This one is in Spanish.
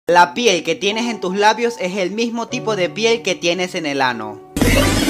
La piel que tienes en tus labios es el mismo tipo de piel que tienes en el ano.